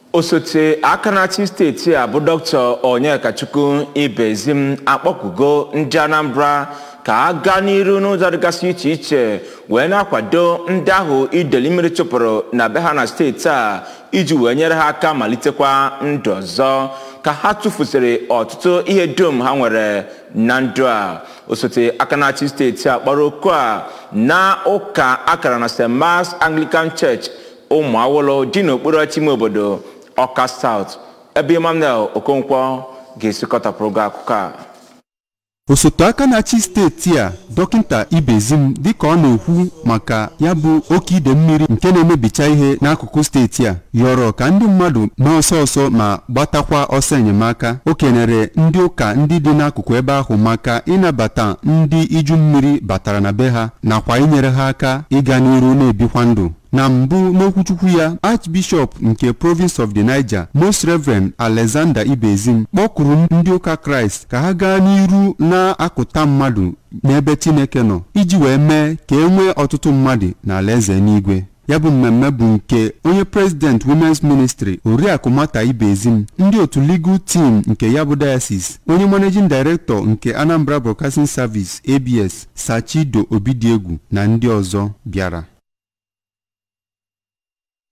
Osote Achi steeti a bụ Dr. Onyekachukwu Ibezim akpọkugo ndị Anambra ka a gaa n'iru n'ụzọ dịgasị iche iche wee na-akwado ndị ahụ ideli mmiri chụpụrụ na be ha na steeti a iji wee nyere ha aka malitekwa ndụ ọzọ ka ha tụfusịrị ọtụtụ ihe dum ha nwere na ndụ a. Osote Achi steeti a kpọrọ oku a na ụka akara na St. Mark's Anglican Church Ụmụawolo dị n'okpuru ime obodo Ọka South, ebe Emmanuel Okonkwo ga-esikọtapụrụ gị akụkọ a. Osote Achi steeti a Dọkịta Ibezim dịka ọ na-ekwu maka ya bụ oke ide mmiri nke na-emebicha ihe n'akụkụ steeti a yọrọ ka ndị mmadụ n'ọsọ ọsọ ma gbatakwa ọsọ enyemaka. O kenere ndị ụka ndị dị n'akụkụ ebe ahụ maka ịnabata ndị iju mmiri batara na be ha nakwa inyere ha aka ịga n'iru na-ebikwa ndụ. Na mbụ n'okwuchukwu ya, Archbishop nke Province of the Niger, Most Reverend Alexander Ibezim kpọkuru ndị ụka Kraịst ka ha gaa n'iru na-akụta mmadụ n'ebe Chineke nọ iji wee mee ka e nwee ọtụtụ mmadụ n'alaeze n'igwe. Ya bụ mmemme bụ nke onye President Women's Ministry Oriakụ Mata Ibezim, ndị otu legal team nke ya bụ diocese, onye Managing Director nke Anambra Broadcasting Service ABS Sachido Obidiegwu na ndị ọzọ bịara.